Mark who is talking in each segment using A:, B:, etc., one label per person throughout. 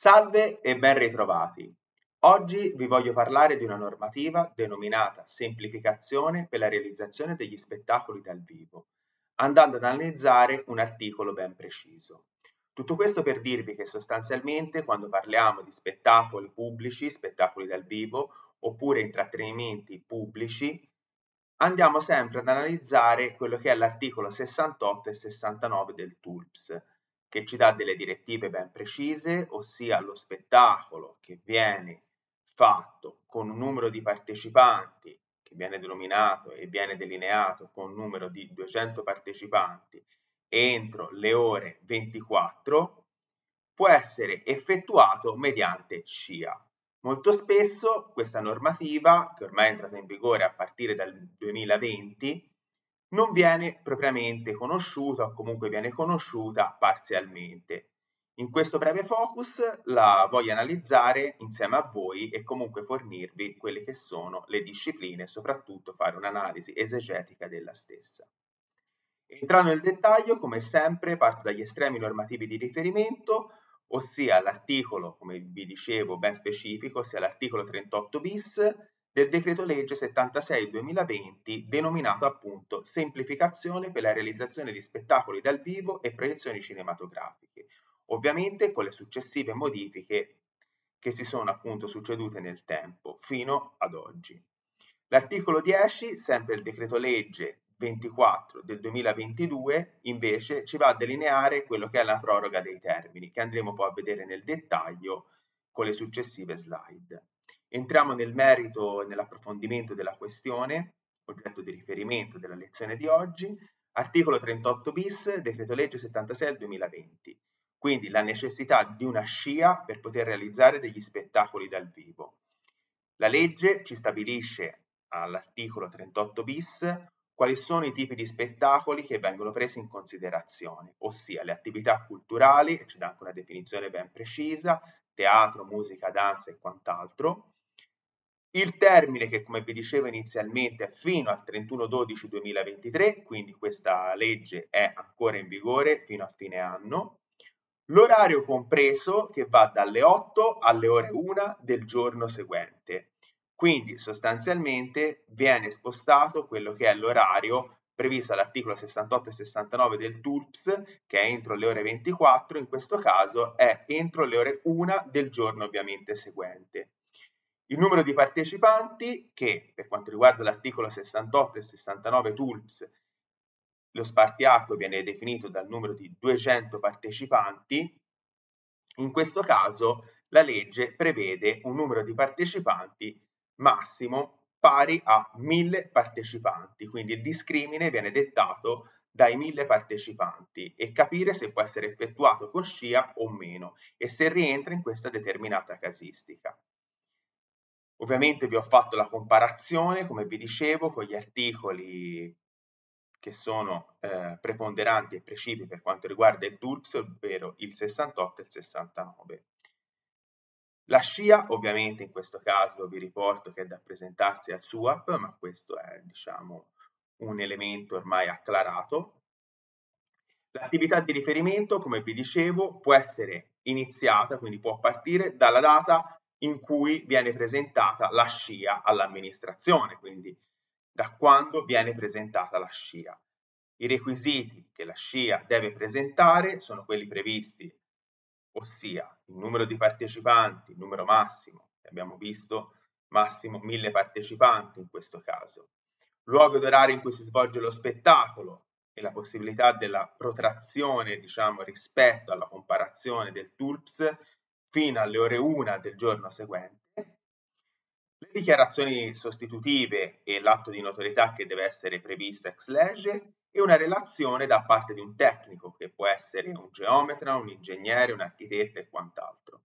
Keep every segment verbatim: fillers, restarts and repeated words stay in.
A: Salve e ben ritrovati. Oggi vi voglio parlare di una normativa denominata Semplificazione per la realizzazione degli spettacoli dal vivo, andando ad analizzare un articolo ben preciso. Tutto questo per dirvi che sostanzialmente quando parliamo di spettacoli pubblici, spettacoli dal vivo, oppure intrattenimenti pubblici, andiamo sempre ad analizzare quello che è l'articolo sessantotto e sessantanove del T U L P S, che ci dà delle direttive ben precise, ossia lo spettacolo che viene fatto con un numero di partecipanti che viene denominato e viene delineato con un numero di duecento partecipanti entro le ore ventiquattro può essere effettuato mediante scia. Molto spesso questa normativa, che ormai è entrata in vigore a partire dal duemilaventi, non viene propriamente conosciuta o comunque viene conosciuta parzialmente. In questo breve focus la voglio analizzare insieme a voi e comunque fornirvi quelle che sono le discipline e soprattutto fare un'analisi esegetica della stessa. Entrando nel dettaglio, come sempre, parto dagli estremi normativi di riferimento, ossia l'articolo, come vi dicevo, ben specifico, ossia l'articolo trentotto bis del decreto legge settantasei duemilaventi, denominato appunto Semplificazione per la realizzazione di spettacoli dal vivo e proiezioni cinematografiche, ovviamente con le successive modifiche che si sono appunto succedute nel tempo, fino ad oggi. L'articolo dieci, sempre il decreto legge ventiquattro del duemilaventidue, invece ci va a delineare quello che è la proroga dei termini, che andremo poi a vedere nel dettaglio con le successive slide. Entriamo nel merito e nell'approfondimento della questione, oggetto di riferimento della lezione di oggi, articolo trentotto bis, decreto legge settantasei del duemilaventi, quindi la necessità di una scia per poter realizzare degli spettacoli dal vivo. La legge ci stabilisce all'articolo trentotto bis quali sono i tipi di spettacoli che vengono presi in considerazione, ossia le attività culturali, e ci dà anche una definizione ben precisa, teatro, musica, danza e quant'altro. Il termine che, come vi dicevo inizialmente, è fino al trentuno dodici duemilaventitré, quindi questa legge è ancora in vigore fino a fine anno. L'orario compreso che va dalle otto alle ore una del giorno seguente. Quindi sostanzialmente viene spostato quello che è l'orario previsto all'articolo sessantotto e sessantanove del T U L P S, che è entro le ore ventiquattro, in questo caso è entro le ore una del giorno ovviamente seguente. Il numero di partecipanti, che per quanto riguarda l'articolo sessantotto e sessantanove T U L P S, lo spartiacque viene definito dal numero di duecento partecipanti, in questo caso la legge prevede un numero di partecipanti massimo pari a mille partecipanti, quindi il discrimine viene dettato dai mille partecipanti e capire se può essere effettuato con scia o meno e se rientra in questa determinata casistica. Ovviamente vi ho fatto la comparazione, come vi dicevo, con gli articoli che sono eh, preponderanti e precipui per quanto riguarda il T U L P S, ovvero il sessantotto e il sessantanove. La scia, ovviamente in questo caso vi riporto che è da presentarsi al S U A P, ma questo è, diciamo, un elemento ormai acclarato. L'attività di riferimento, come vi dicevo, può essere iniziata, quindi può partire dalla data in cui viene presentata la scia all'amministrazione, quindi da quando viene presentata la scia. I requisiti che la scia deve presentare sono quelli previsti, ossia il numero di partecipanti, il numero massimo, che abbiamo visto, massimo mille partecipanti in questo caso, luogo ed orario in cui si svolge lo spettacolo e la possibilità della protrazione, diciamo, rispetto alla comparazione del T U L P S fino alle ore una del giorno seguente, le dichiarazioni sostitutive e l'atto di notorietà che deve essere previsto ex lege e una relazione da parte di un tecnico che può essere un geometra, un ingegnere, un architetto e quant'altro.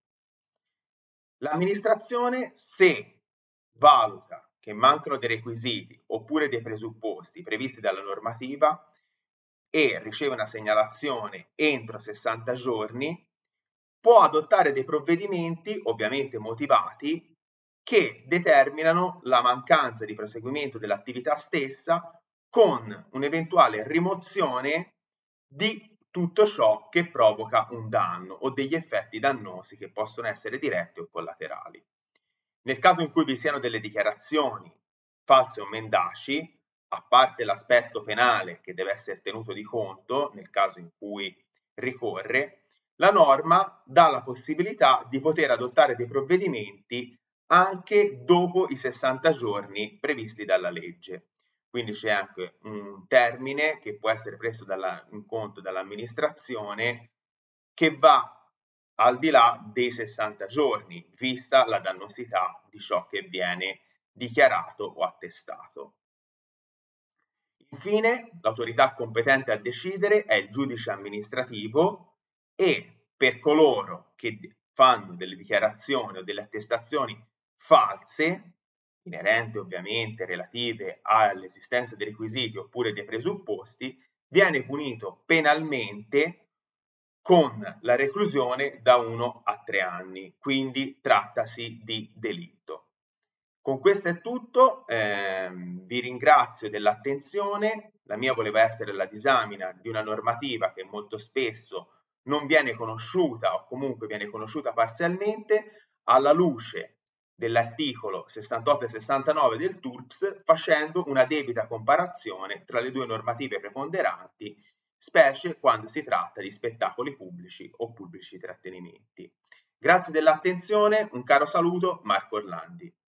A: L'amministrazione, se valuta che mancano dei requisiti oppure dei presupposti previsti dalla normativa e riceve una segnalazione entro sessanta giorni, può adottare dei provvedimenti, ovviamente motivati, che determinano la mancanza di proseguimento dell'attività stessa con un'eventuale rimozione di tutto ciò che provoca un danno o degli effetti dannosi che possono essere diretti o collaterali. Nel caso in cui vi siano delle dichiarazioni false o mendaci, a parte l'aspetto penale che deve essere tenuto di conto nel caso in cui ricorre, la norma dà la possibilità di poter adottare dei provvedimenti anche dopo i sessanta giorni previsti dalla legge. Quindi c'è anche un termine che può essere preso dalla, in conto dall'amministrazione che va al di là dei sessanta giorni, vista la dannosità di ciò che viene dichiarato o attestato. Infine, l'autorità competente a decidere è il giudice amministrativo e per coloro che fanno delle dichiarazioni o delle attestazioni false, inerenti ovviamente relative all'esistenza dei requisiti oppure dei presupposti, viene punito penalmente con la reclusione da uno a tre anni, quindi trattasi di delitto. Con questo è tutto, ehm, vi ringrazio dell'attenzione, la mia voleva essere la disamina di una normativa che molto spesso non viene conosciuta o comunque viene conosciuta parzialmente alla luce dell'articolo sessantotto e sessantanove del T U R P S, facendo una debita comparazione tra le due normative preponderanti, specie quando si tratta di spettacoli pubblici o pubblici trattenimenti. Grazie dell'attenzione, un caro saluto, Marco Orlandi.